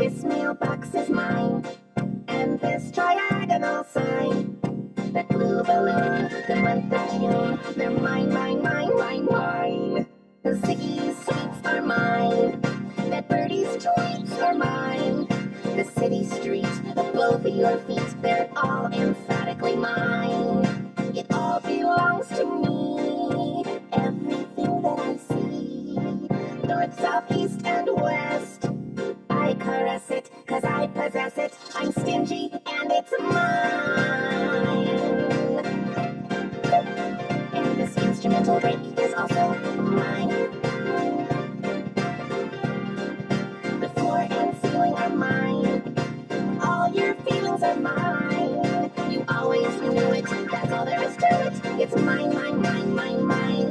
This mailbox is mine, and this triagonal sign. That blue balloon, the month of June, they're mine, mine, mine, mine, mine. The Ziggy's sweets are mine, that birdie's tweets are mine. The city street, above your feet, they're all emphatically mine. It all belongs to me, everything that I see. North, south, east, and west, I caress it, 'cause I possess it. I'm stingy, and it's mine. And this instrumental break is also mine. The floor and ceiling are mine. All your feelings are mine. You always knew it, that's all there is to it. It's mine, mine, mine, mine, mine.